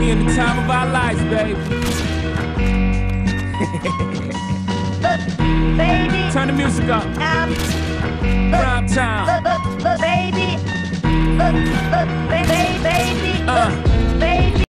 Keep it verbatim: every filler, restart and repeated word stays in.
We in the time of our lives, baby. Baby, turn the music up. um, Prime time. baby, baby, baby. Uh.